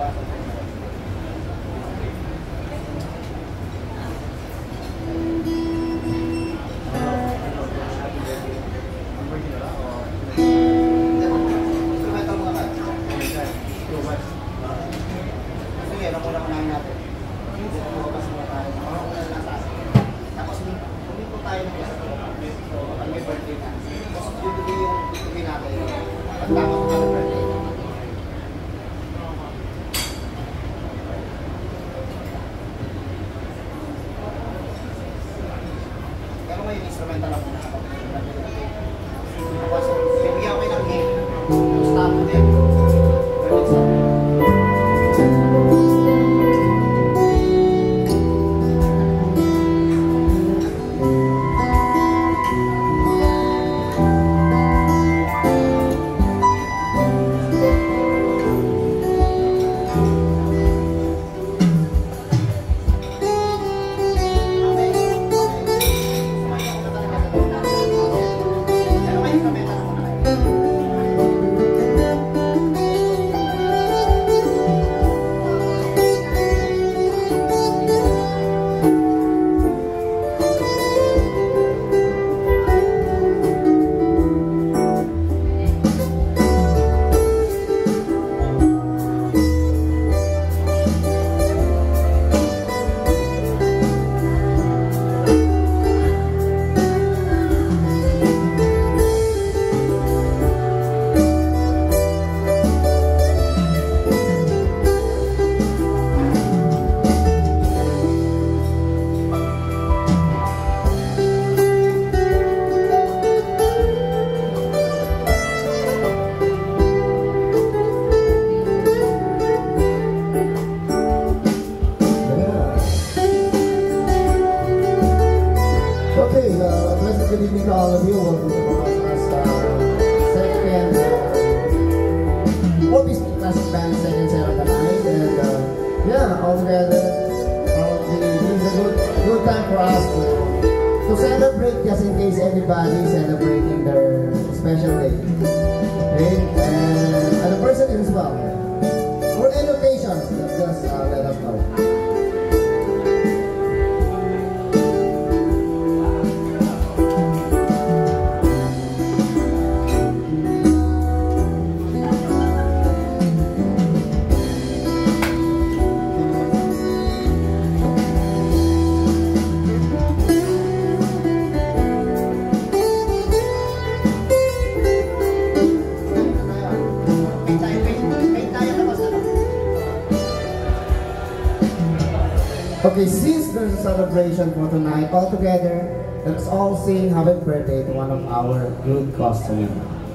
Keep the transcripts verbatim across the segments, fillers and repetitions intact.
Okay, since there's a celebration for tonight, all together, let's all sing happy birthday to one of our good customers.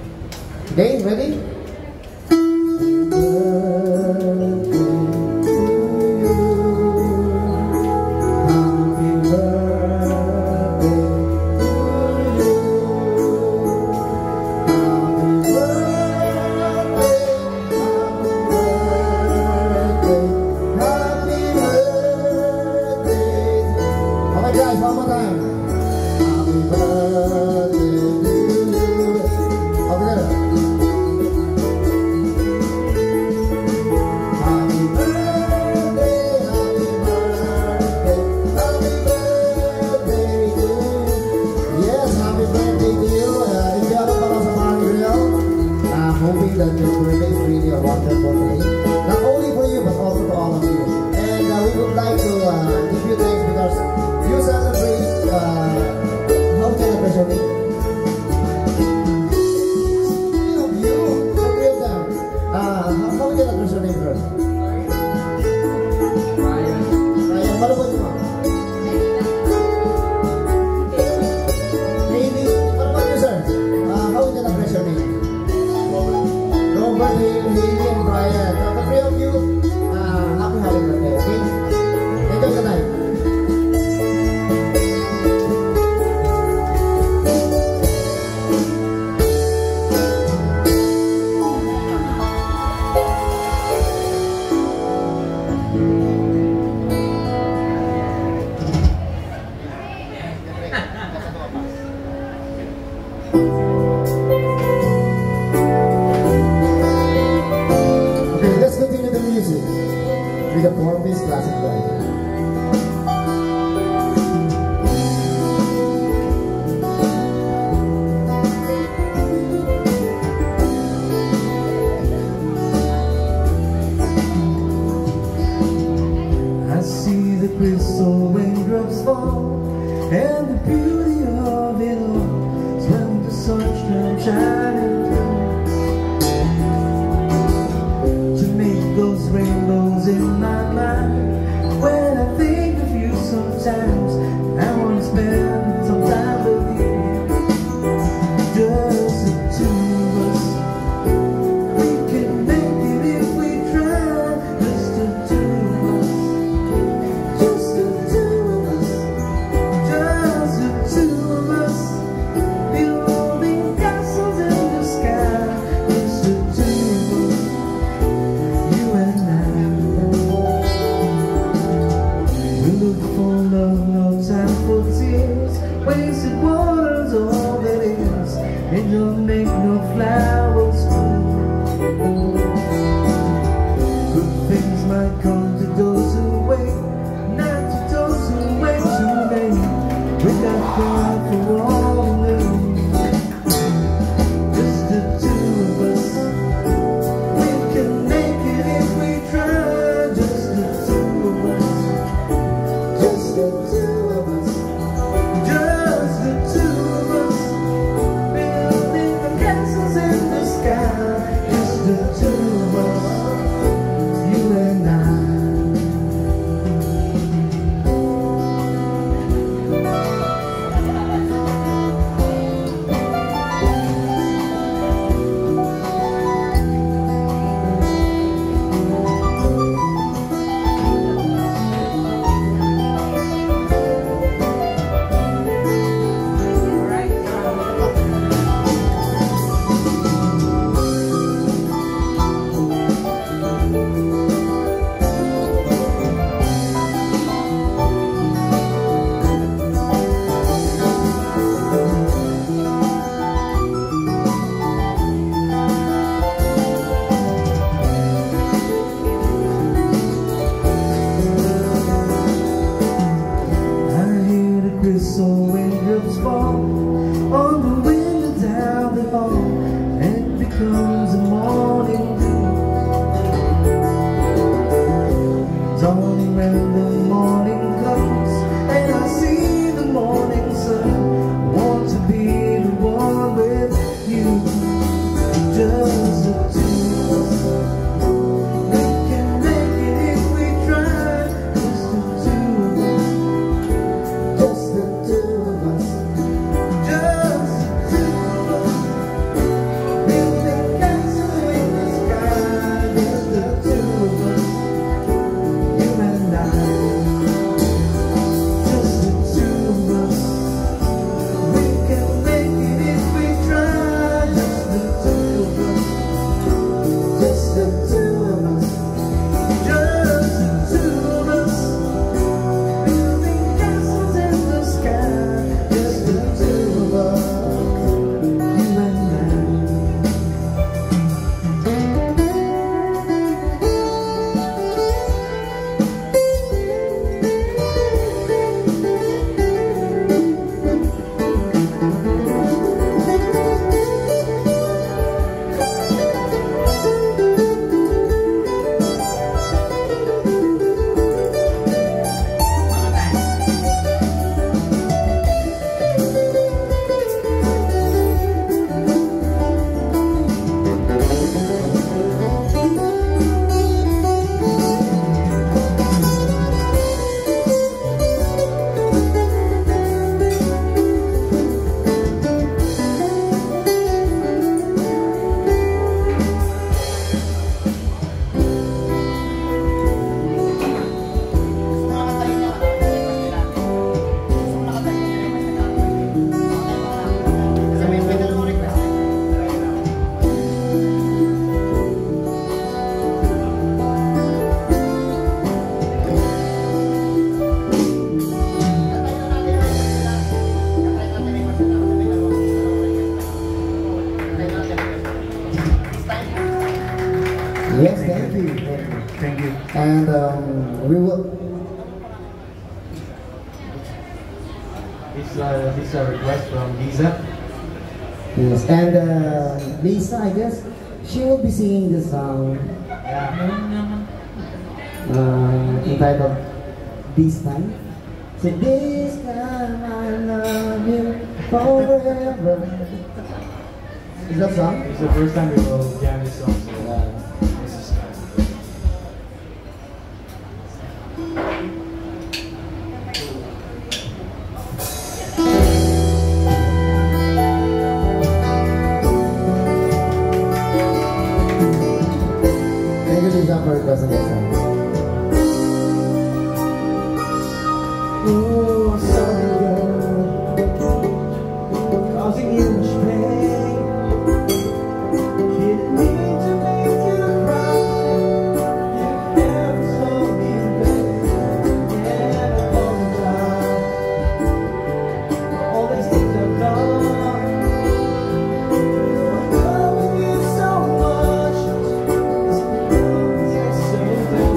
Okay, ready? with a four-piece classic band. I see the crystal raindrops fall, and the beauty of it all is when the sun comes shining through to make those rainbows in my mind. When I think of you sometimes, I want to spend some time with you. Just the two of us, we can make it if we try. Just the two of us, just the two of us, just the two of us, building castles in the sky. Just the two of us, you and I. We look for love, no time for tears. Wasted water's all that is, and you'll make no flowers bloom. Good things might come to those who wait, not to those who wait too late. We got God for all to lose. Just the two of us, we can make it if we try. Just the two of us, just the two of us, just the two of us, building the castles in the sky. Just the two of us, you and I. Crystal raindrops fall on the window down the hall, and it becomes a morning dew. Dawning when the morning comes, and I see the morning sun. Want to be the one with you. Just the two of us, we can make it if we try. Just the two of us, just the two of us, just the two of us, building castles in the sky. Just the two of us, you and I. you, thank you. Thank you. And um, we will. This, uh, this is a request from Lisa. Yes, and uh, Lisa, I guess she will be singing this song Yeah. uh, entitled "This Time." So this time I love you forever. Is that song? It's the first time we will jam this song, so Yeah. this is nice. Thank you, Lisa, for requesting this song. Oh, sorry girl, causing you much pain. Didn't mean to make you cry. You never saw me, babe, and I apologize for all these things I've done. I'm loving you so much, it's so bad.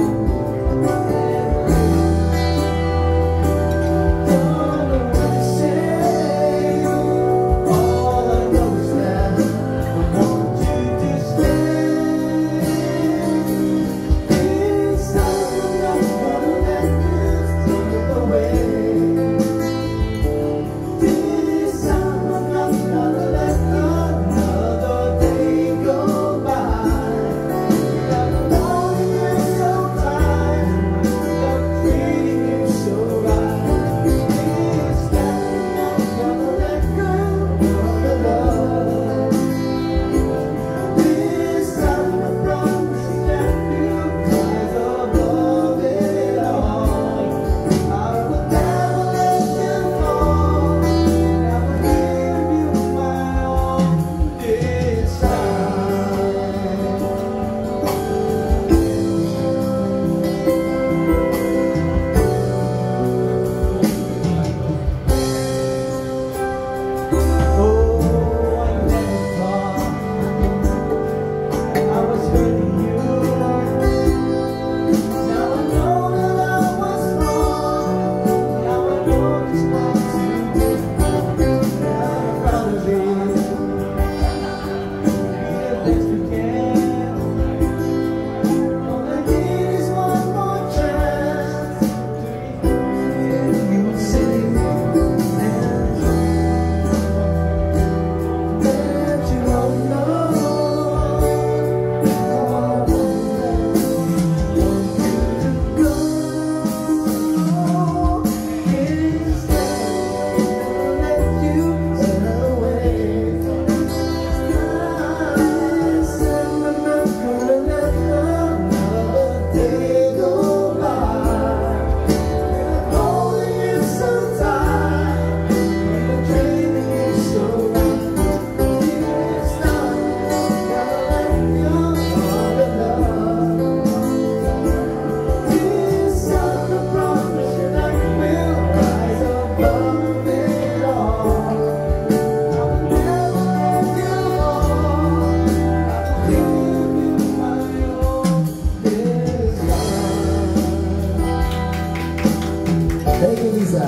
Thank you, Lisa.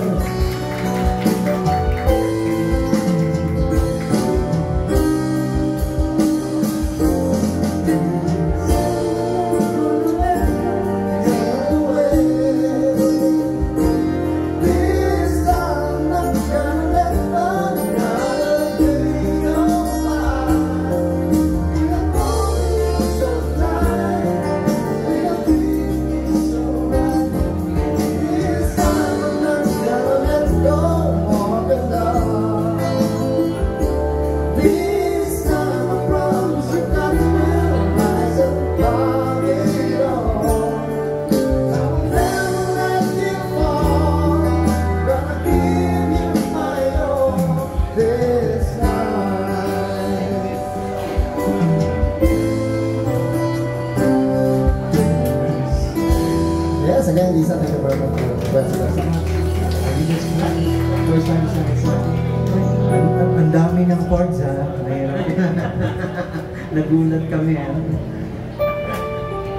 Yes, again, Lisa, thank you very much for requesting that song. First time sa isa. Ang, ang, ang dami ng chords ha. Nahirap. Nagulat kami ha.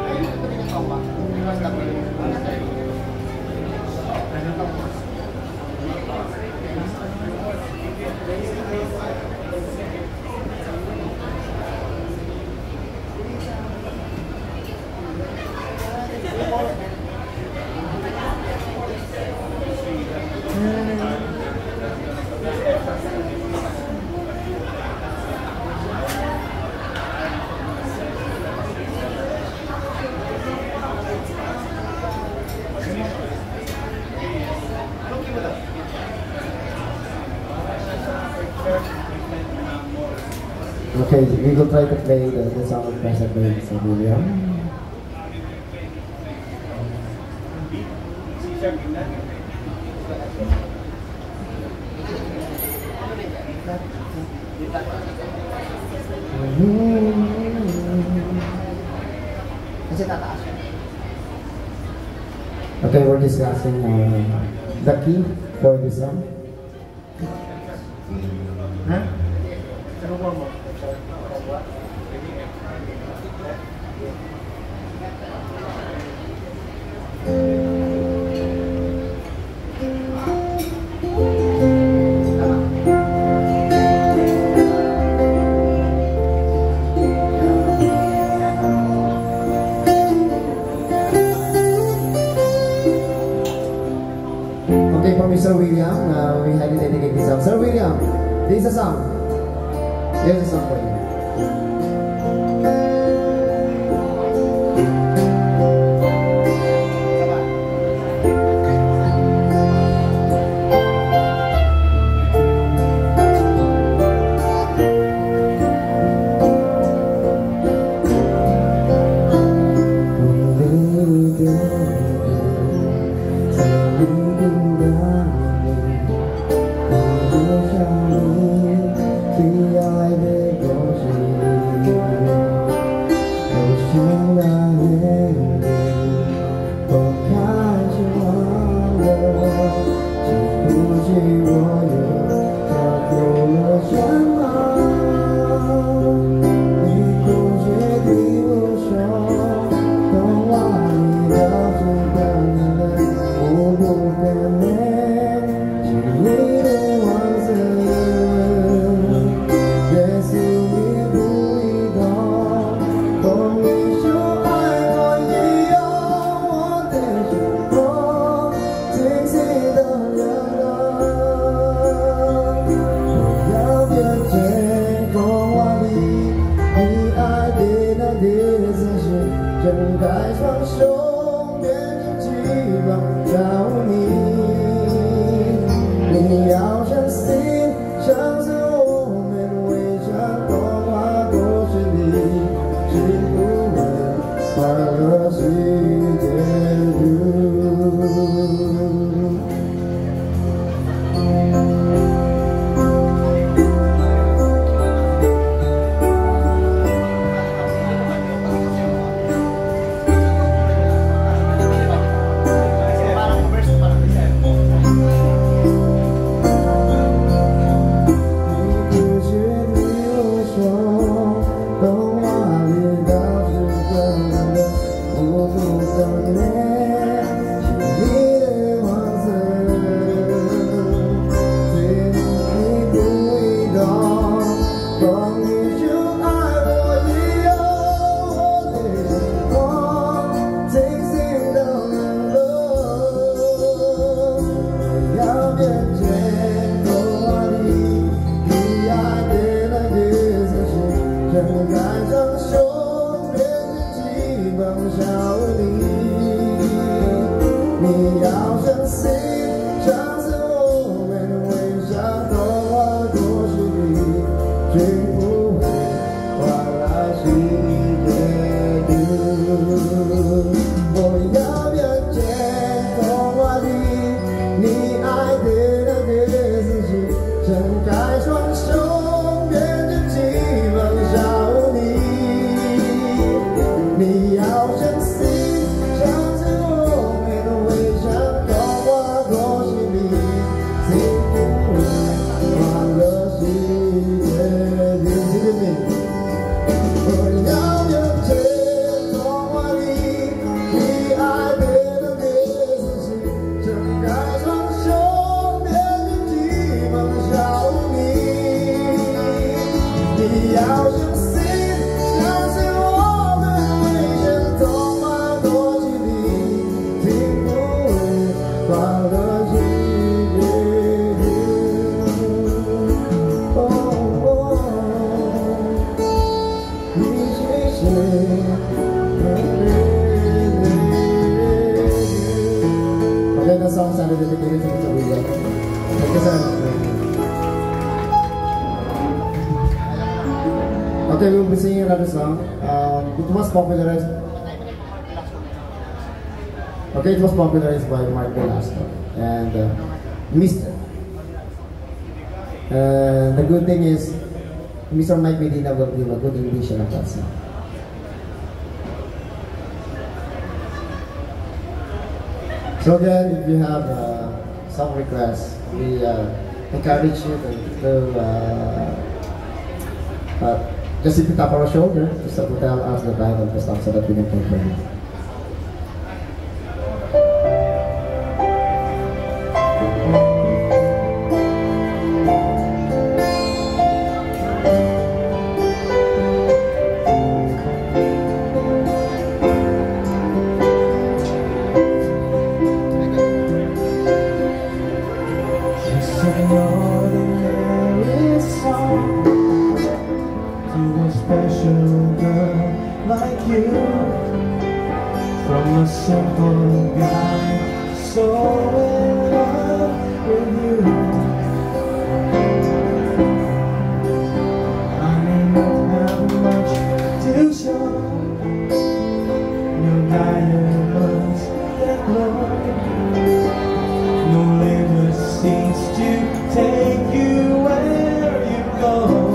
Okay, we will try to play the, the song of President by William. Okay, we're discussing uh, the key for this song. Huh? Okay, for Mister William, uh, we highly dedicate this song. Sir William, this is a song. Here's a song for you. Go Okay, we'll be singing another song. Um, it was popularized. Okay, it was popularized by Mark Velasco and uh, Mister And the good thing is, Mister Mike Medina will give a good rendition of that song. So again, if you have uh, some requests, we uh, encourage you to, to uh, uh, just simply tap our shoulder just to tell us the title of the song so that we can play for you. From a simple guy, so in love with you. I may not have much to show, no diamonds that glow, no limousines to take you where you go.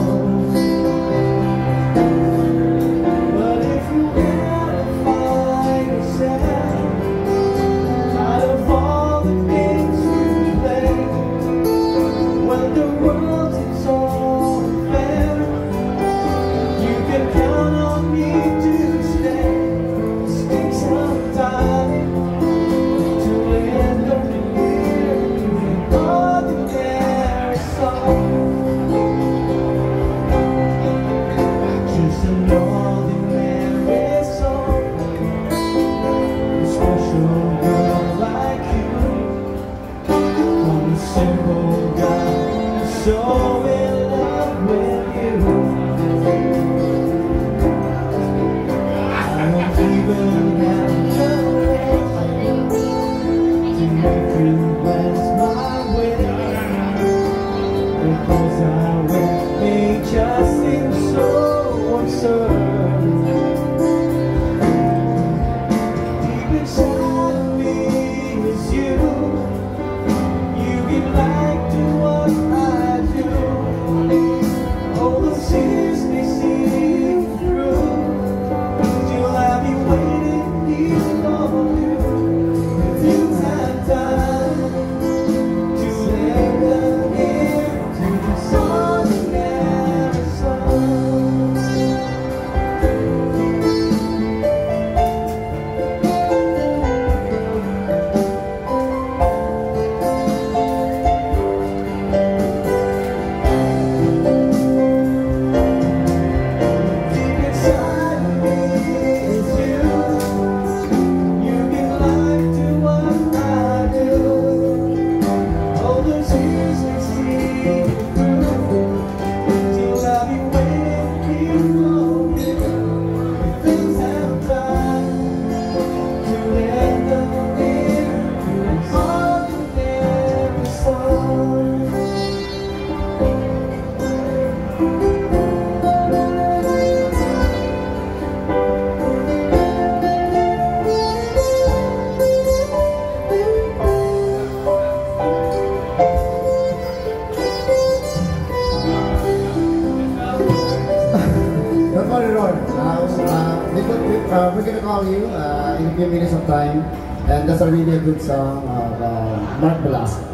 Uh, we're gonna call you uh, in a few minutes of time, and that's a really a good song of uh, Mark Velasco.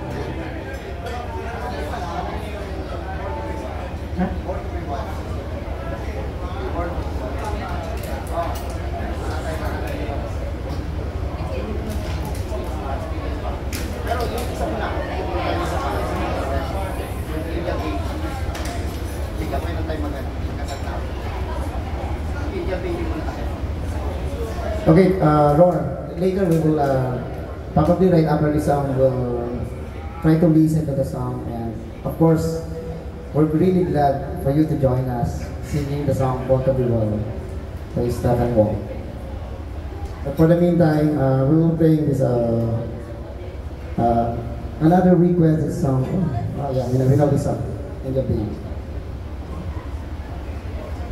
Okay, uh, Laura, later we will, uh, probably right after the song, we'll try to listen to the song, and of course, we're really glad for you to join us singing the song Both of You Will by Stephen Wall. But for the meantime, uh, we will play this, uh, uh, another requested song. Oh, yeah, we know, we know this song in the beat.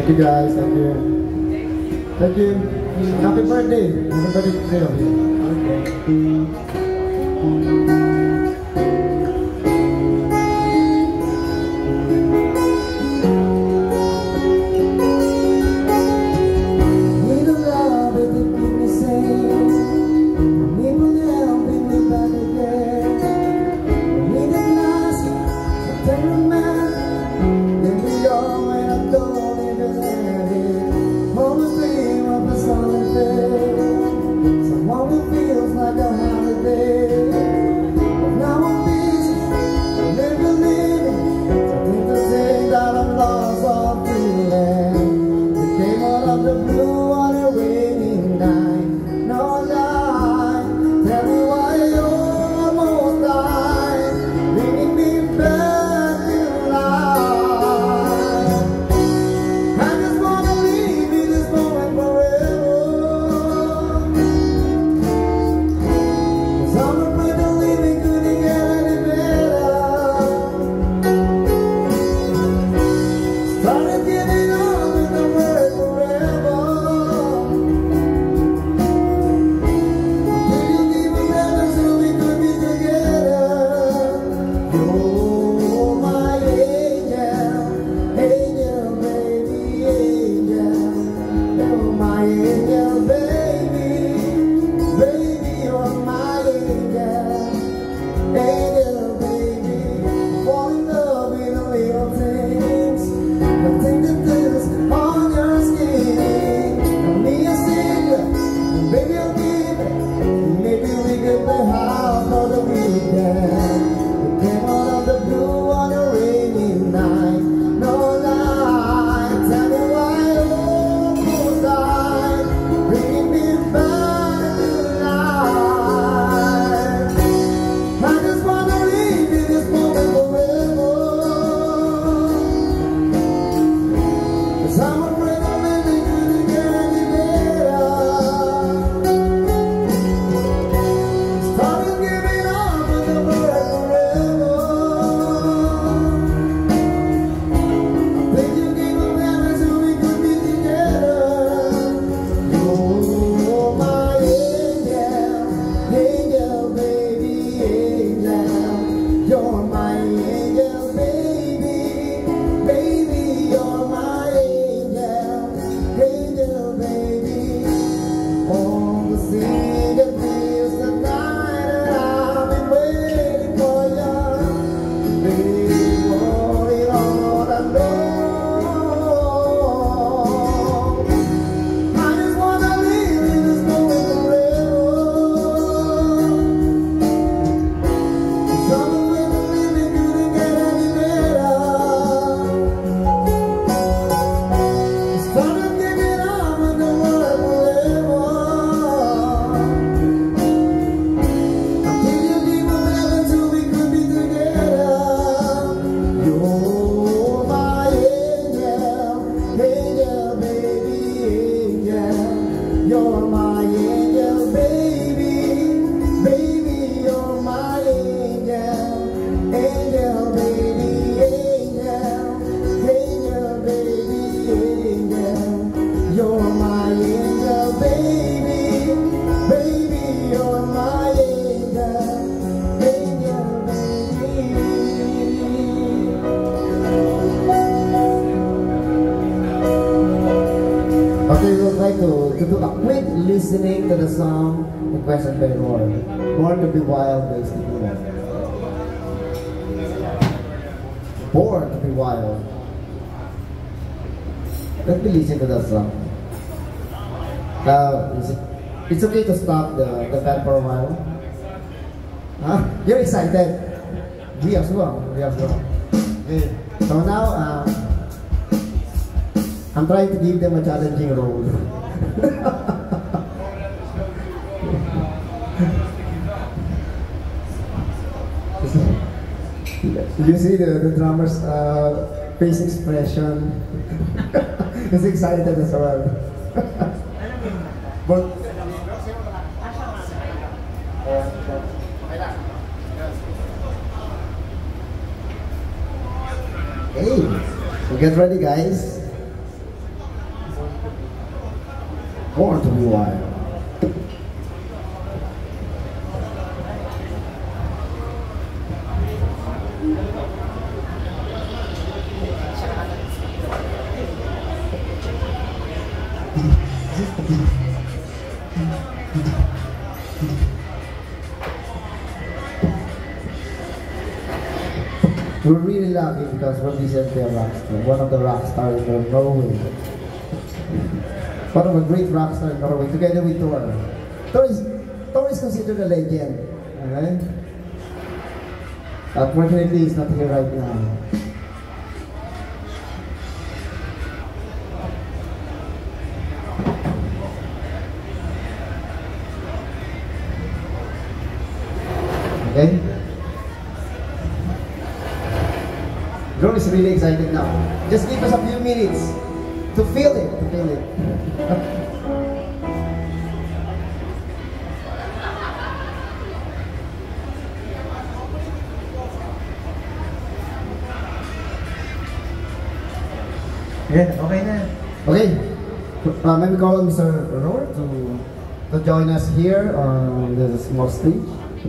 Thank you guys, thank you. Thank you. Happy birthday. Happy birthday to you. Need a love that keep me safe. Need a love bring me back again. Need a glass, September man. Then we all when I don't even have it. Always dream of a solid day. Someone who feels like a holiday. But now I'm busy, I'm never living. Something to say that I'm lost all feeling. We came out of the blue on a rainy night. No lie, tell me why you almost died. Bringing me back to life. I just wanna leave in this moment forever. 'Cause I'm afraid the living couldn't get any better. Started giving up with the word forever. Till you leave me never so we could be together. You're my angel, angel baby, angel. You're my angel baby, baby you're my angel, angel baby. Fall in love with the little things, the thing that feels on your skin. Tell me a secret, and baby I'll give it. Maybe we could play house for the weekend. We came out of the blue on a rainy night. No lie, tell me why you almost died. Bringing me back to life. I just wanna live in this moment forever. 'Cause I'm afraid I'm living couldn't get any better. Started giving up with the word forever. Think you gave up heaven so we could be together. You're my angel, angel baby, angel. You're my angel baby, baby you're my angel, angel baby. On the sea that feels the night and I've been waiting for you. Baby, want it all alone. I just wanna live in this moment forever. 'Cause I'm afraid the living couldn't get any better. Started giving up with the word forever. Until you leave my heaven so we could be together. You're my angel, angel baby, angel. You're my angel baby, baby you're my angel, angel baby, angel, angel baby, angel. You're my angel baby, baby you're my angel, angel baby. Okay, we'll try to, to do a quick listening to the song requested by Roy. Born to be Wild by Stevie Wonder. Born to be Wild. Let me listen to that song. Uh, is it, it's okay to stop the, the band for a while. Huh? You're excited? We as well. We as well. Okay. So now, um, I'm trying to give them a challenging role. You see the, the drummer's uh, face expression. He's excited as well. But hey, so get ready guys. Born to be wild. We're really lucky because we're recently a rock star, one of the rock stars in Norway. One of the great rock stars in Norway, together with Thor. Thor is, Thor is considered a legend. Alright? Unfortunately, he's not here right now. Okay? Drone is really excited now. Just give us a few minutes to feel it, to feel it. Yeah, okay na. Okay, uh, maybe call Mister Rohr to to join us here on the small stage.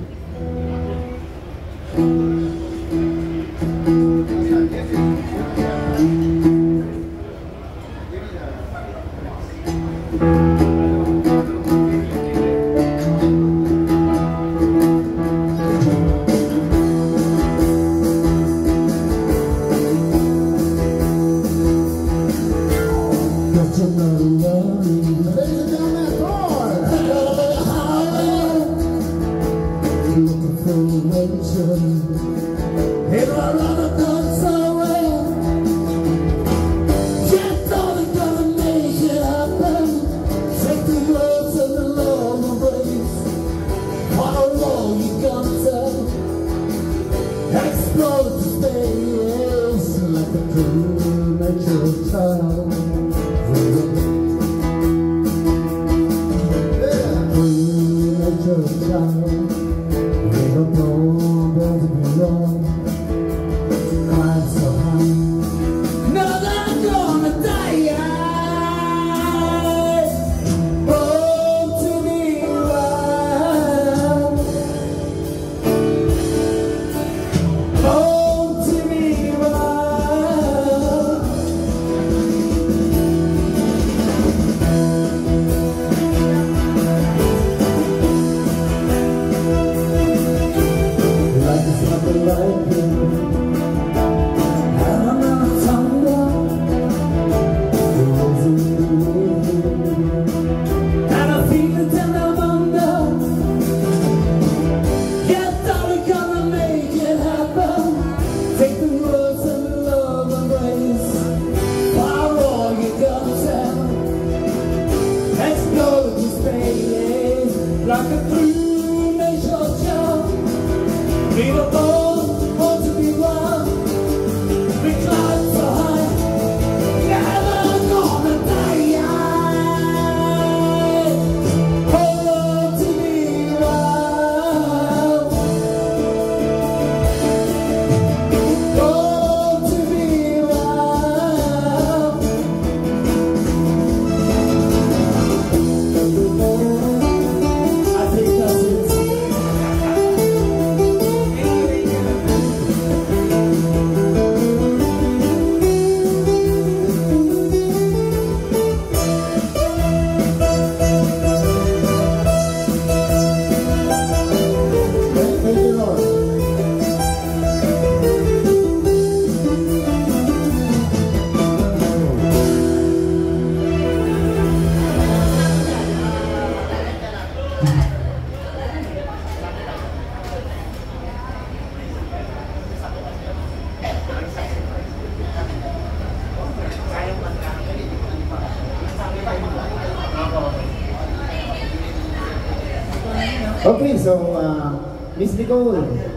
Okay, so uh, Miss Nicole.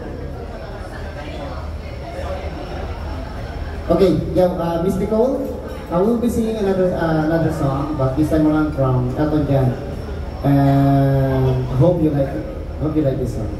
Okay, yeah, uh, Miss Nicole, I will be singing another uh, another song, but this time around from Elton John. And hope you like it. Hope you like this song.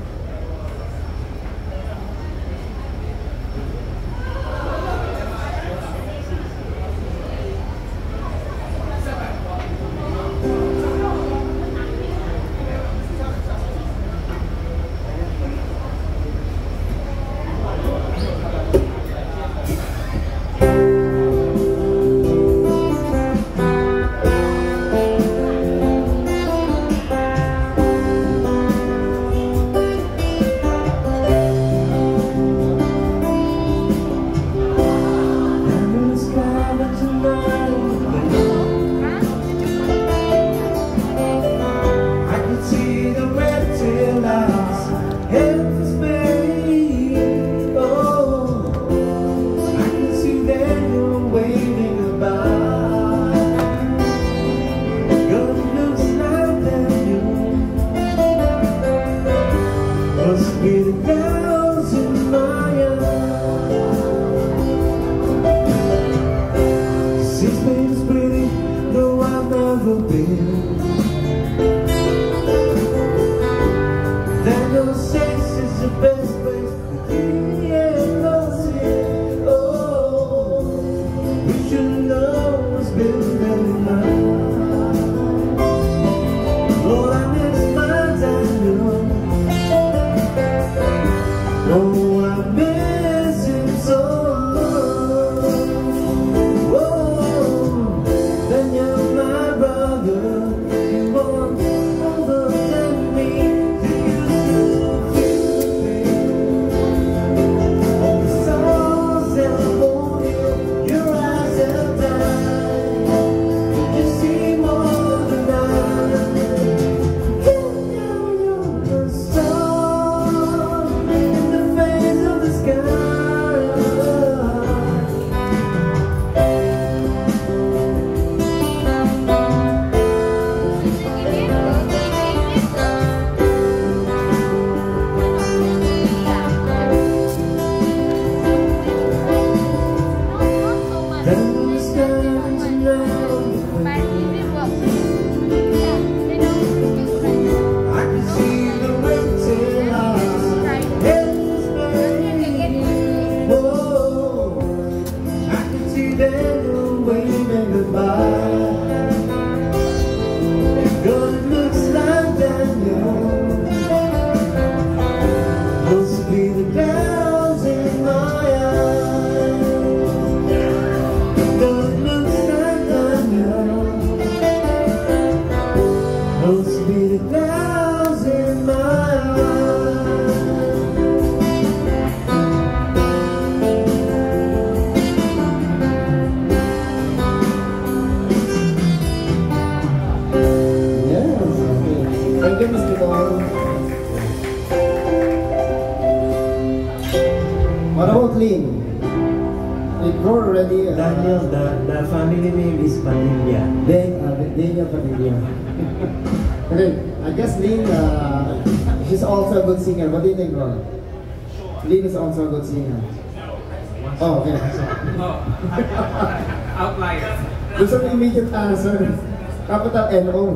sing. It grow already. Uh, Daniel, the, the family name is Padilla. Dan, uh, Daniel Padilla. Okay, I guess Lynn, uh, she's also a good singer. What do you think, Ron? Lynn is also a good singer. Oh, okay. Oh, outliers. There's an immediate answer. Capital N O.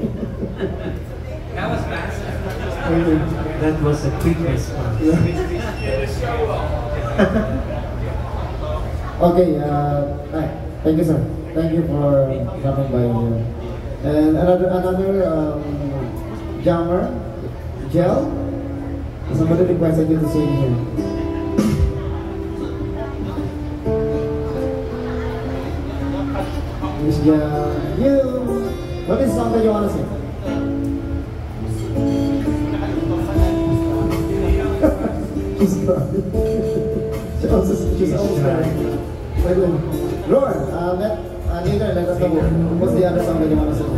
That was fast. Okay. That was a quick response. Okay, uh, hi. Thank you, sir. Thank you for coming by here. And another another um, jammer, Gel. Somebody requested you to sing here. Miss Gel, you. What is the song that you want to sing? She's crying. She also, she's also crying. Wait, wait. Lauren, uh, let, uh, later, let us know what's the other song that you want to sing.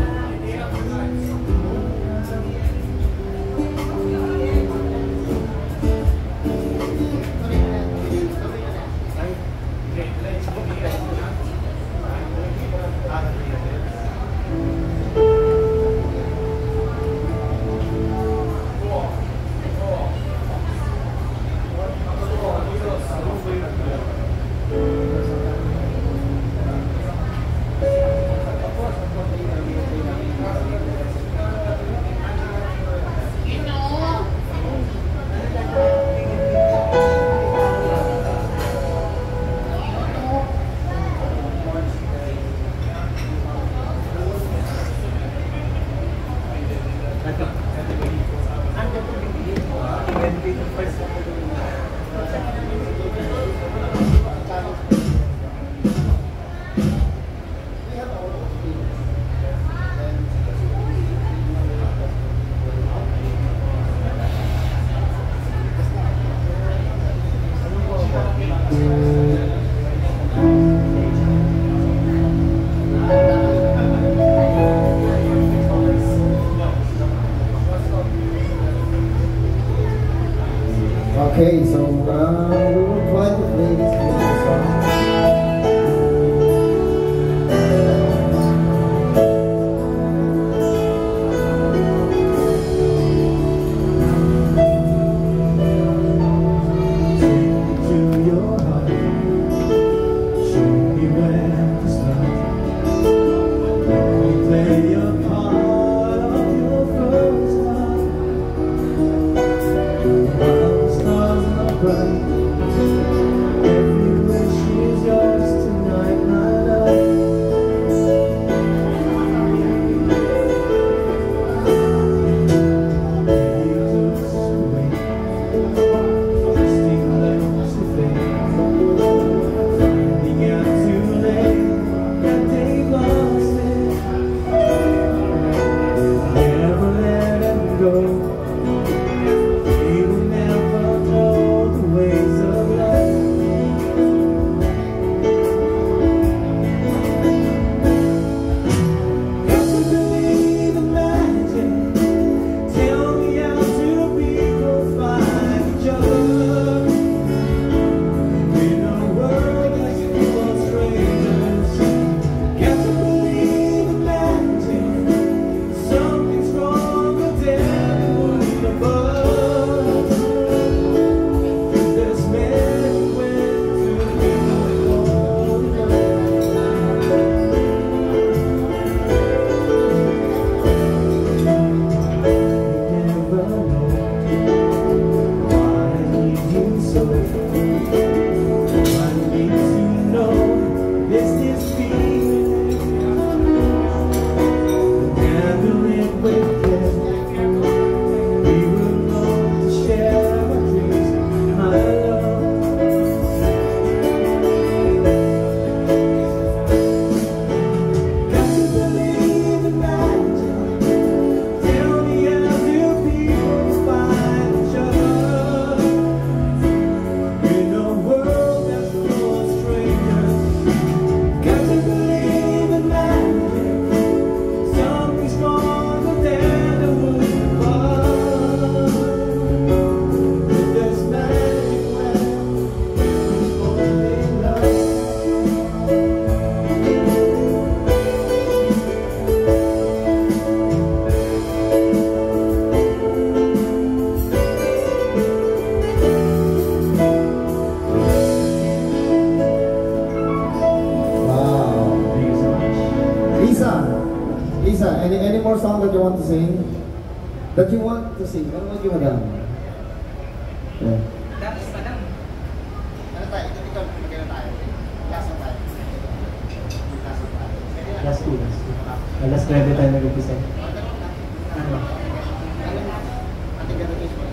sing? That you want to sing? Ano mo yung madam? Yeah. That's madam. Ano tayo? Ito, ito, magkano tayo? Last one tayo. Last one tayo. Last two, last two. Last nueve tayo nag-upisa. Ano? Ating ganun is mo.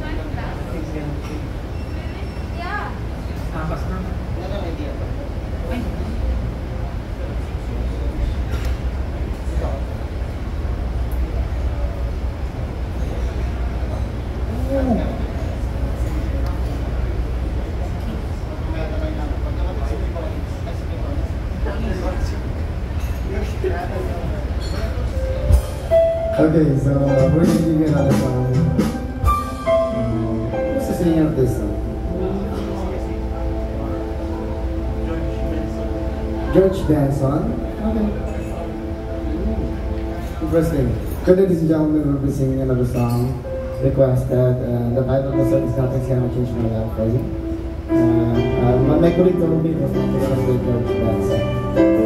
Yeah. Tapas na. Ano ang idea to? Ay. Ito. Okay, so uh, we're going to give you another song. Who's the singer of this song? George Benson. Okay. Interesting. So, ladies and gentlemen, we'll be singing another song requested. Uh, the title of the song is Nothing's Gonna Change My Life for You. And uh, my, my colleague told me it was not with George Benson.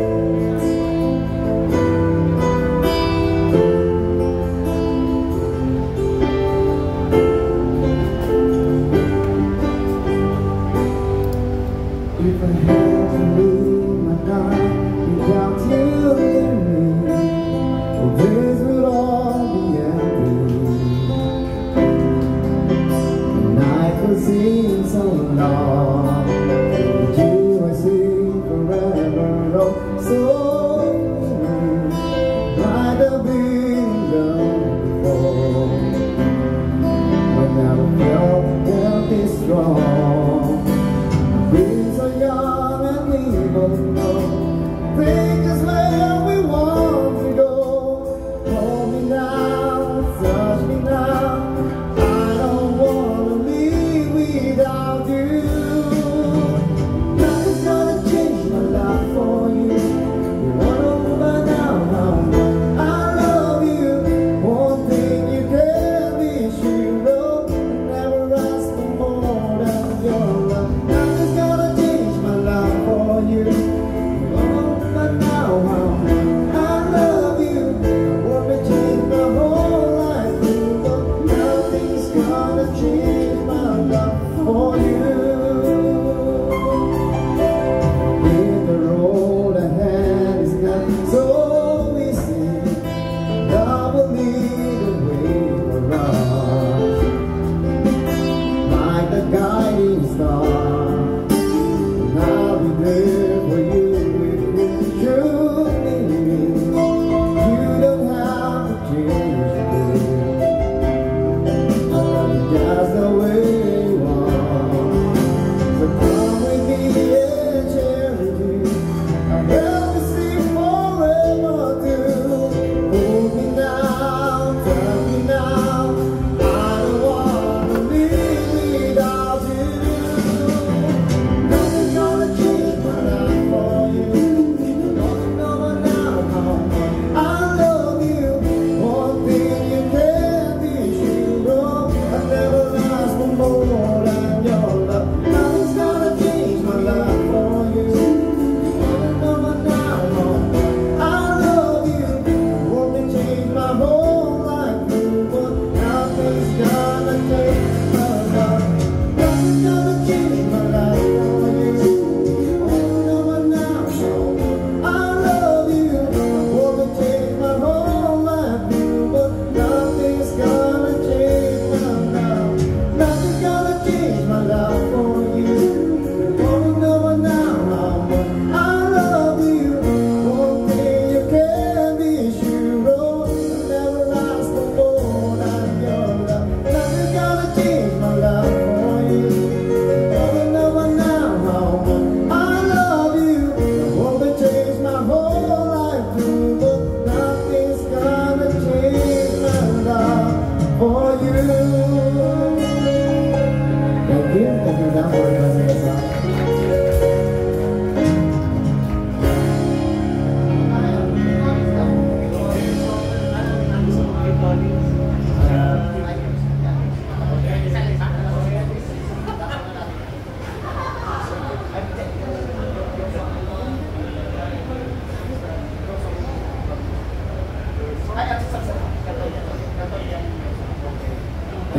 If I had to live my life without you in me, well, this would all be empty. The night will seem so long, with you I sing forever, oh, so nearly, like the wind before. When I felt very strong. We're so young and we both know things just where we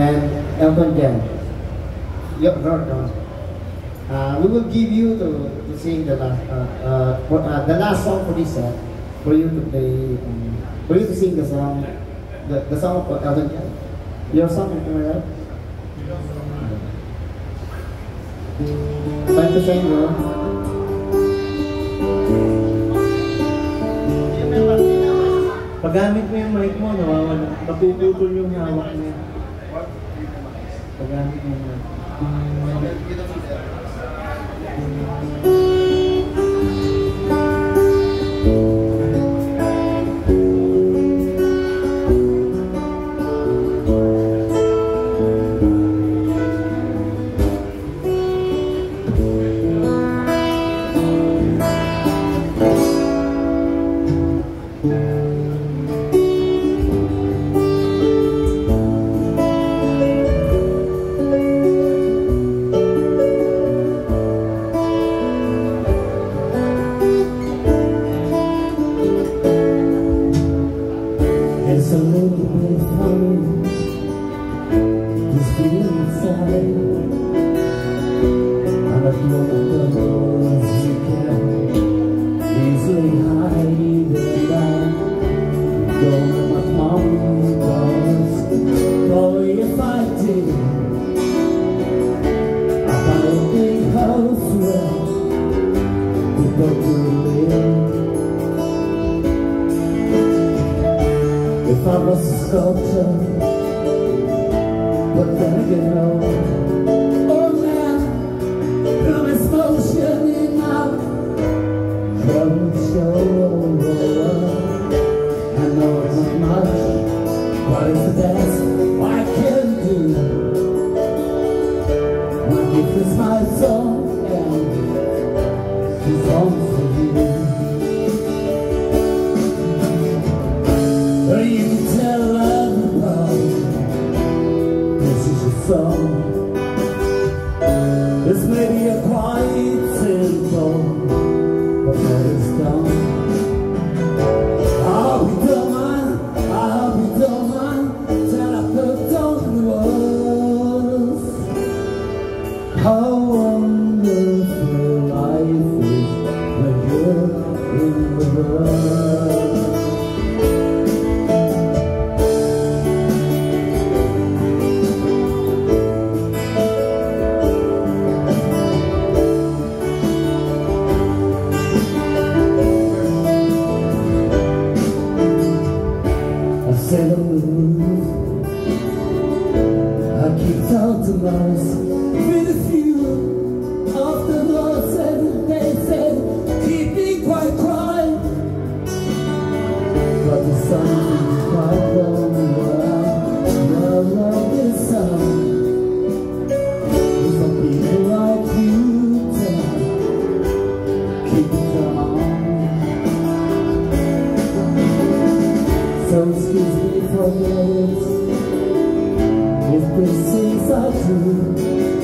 and Elton John. Yep, Lord, no. Uh, we will give you to, to sing the last uh, uh, for, uh, the last song for this set for you to play um, for you to sing the song the, the song of Elton John. Your song, am I right? Time to sing, bro. Paggamit mo yung mic mo, nawawala. Napuputol yung hawak niya. Paggamit mo yung mic. It's a little bit funny, this feeling inside. I'm not one of those you can easily hide either that. Don't let my mom does. Boy, if I did, I'd buy a big house where we both could live. If I was a sculptor, but then again, no. Oh man, from this motion in my trouble show. I know it's not much, but it's the best I can do. My gift is my song, and this song's for you. You can tell everybody this is your song. This may be a quiet simple, but that is done. I hope you don't mind, I hope you don't mind that I put on the words how wonderful life is when you're in the world. Said on the roof, I keep out the lies with a few of the words and they said, keep me quite quiet. But the sun is quite long where I love this song. Some people like you tell, keep it on. So excuse me for this, if this is are true.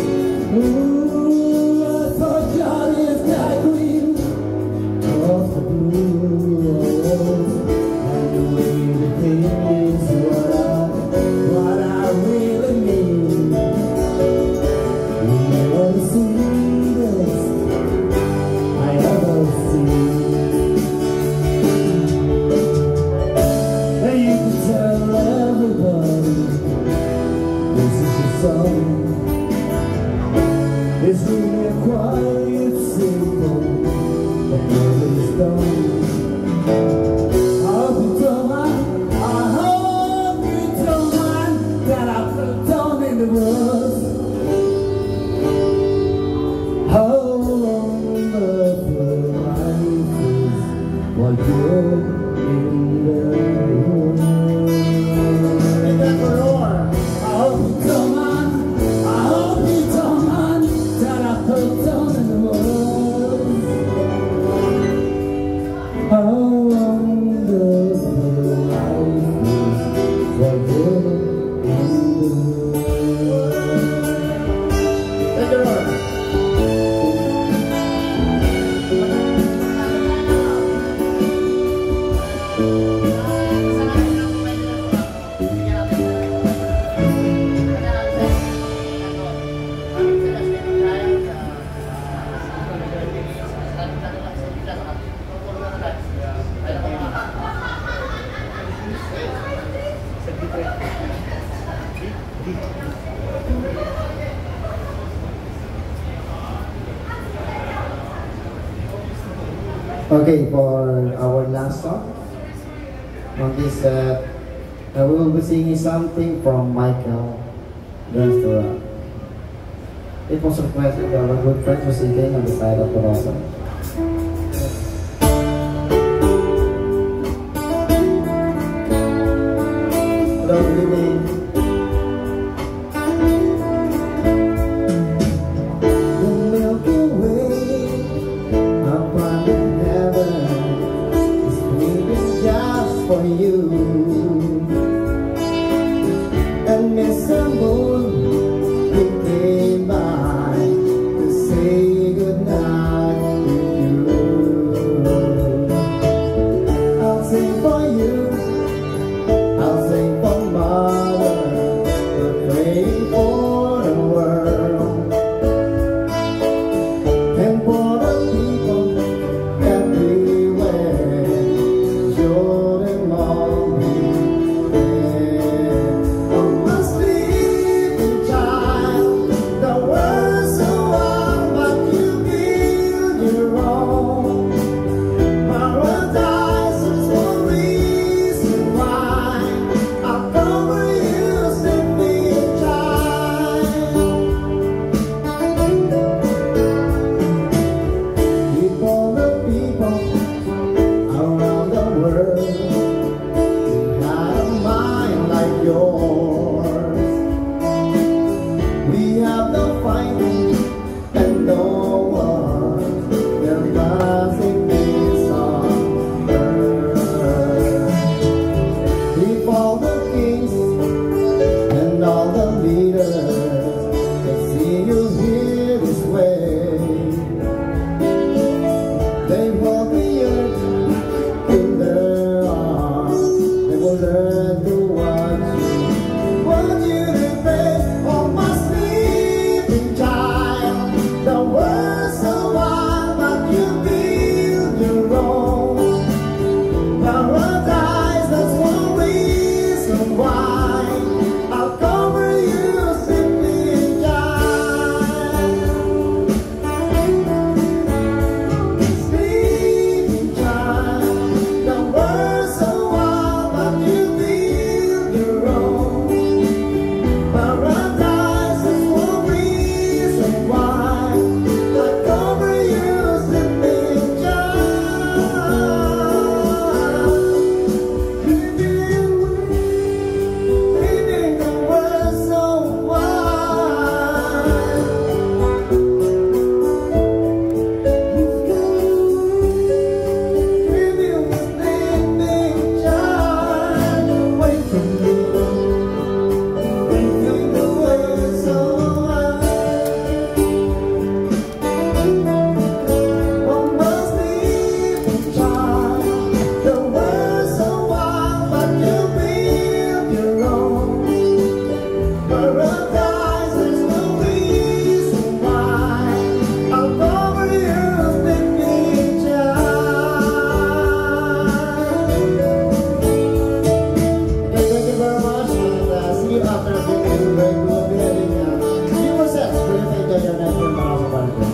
Ooh, I forgot if that green of the blue. And the way the thing is what I, what I really mean. You are the sweetest I ever seen. You can tell everybody this is your song. Okay, for our last song on this set, uh, we will be singing something from Michael Restaurant. It was requested by our good friend who's sitting on the side of Barossa. Love living. The Milky Way upon in heaven is waiting just for you. And Mister Moon, he came by to say goodnight to you. I'll sing for you, I'll sing for Mother, we're praying for the world and for the people everywhere. Show them all we care. Oh, my sleeping child, the world's so wild, but you build your own paradise. Is one reason why I'll cover you, sleeping child. People, the people around the world, they had a mind like yours. We have no fighting and no wars. There doesn't peace on earth. If all the kings and all the leaders can see you here this way, they hold the earth in their arms. They will learn to watch you, watch you to pray. Oh, my sleeping child, the world's so wild, but you build your own paradise. That's one reason why I'll cover you, sleeping child. Sleeping child, the world's so wild, but you build your own paradise. That's one reason why I cover you, sleeping child. Living, living the world so wide. Living with sleeping child, away from you. Living the world so wide. Oh, my sleeping child, the world's so wild, but you build your own paradise. There's no reason why I'll cover you, sleeping child. Okay, thank you very much, and uh, see you after a big break. We will be having uh, few more sets for you to enjoy your night here in Barossa Park.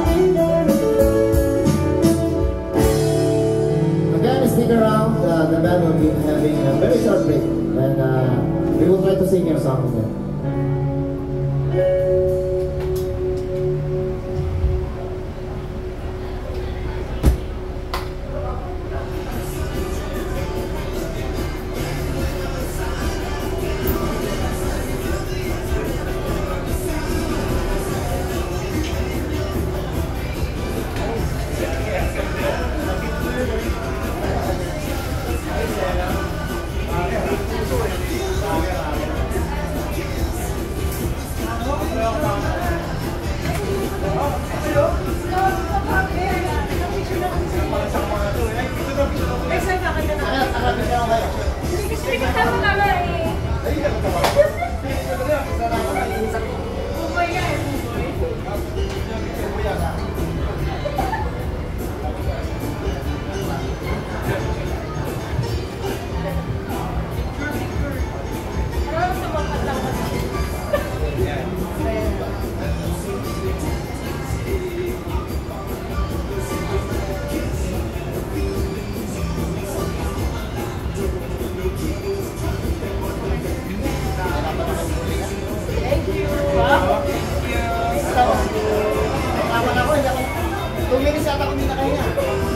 Again, stick around. Uh, the band will be having a very short break, and uh, we will try to sing your song again. ako hindi nakahinga.